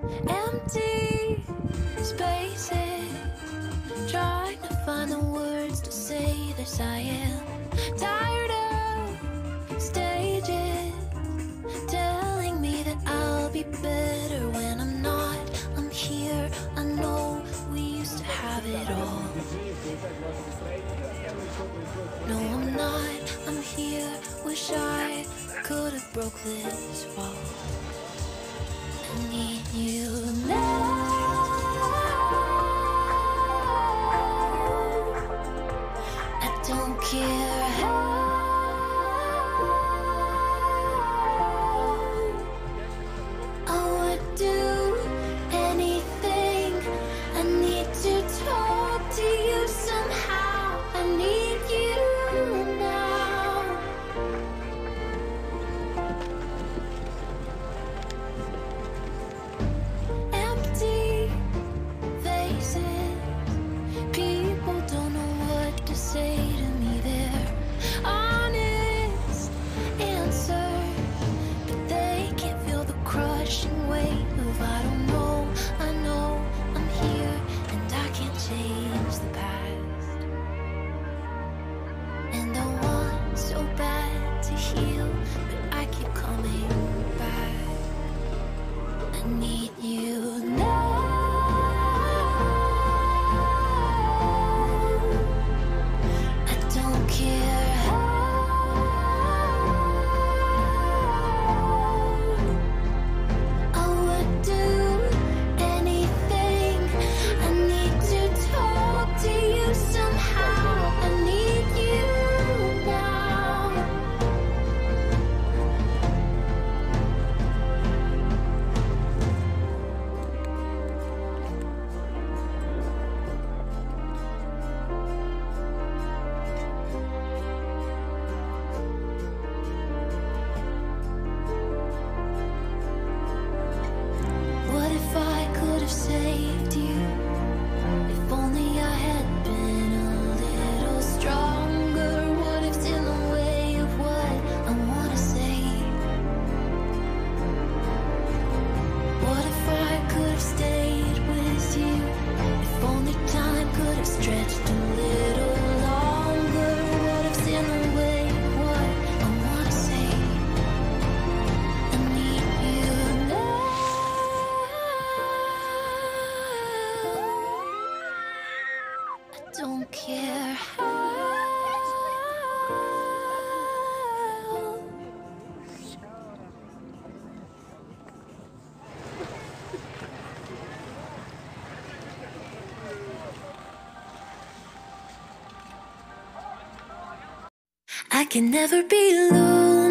Empty spaces, trying to find the words to say this. I am tired of stages telling me that I'll be better when I'm not. I'm here, I know we used to have it all. No, I'm not, I'm here. Wish I could have broke this wall. I need you now. I don't care how. I would do anything. I need to talk to you somehow. I need you now. Empty faces, people don't know what to say to me. They're honest answers, but they can't feel the crushing weight of I don't know. I know I'm here and I can't change the past. And I want so bad to heal, but I keep coming back. I need you now. I don't care how. I would do anything. I need to talk to you somehow. I need you now. What if I could have saved you? If only I had been a little stronger. What if's in the way of what I wanna say? What if I could have stayed with you? If only time could have stretched a little longer. What if's in the way of what I wanna say? I need you now. I don't care how. I can never be lonely.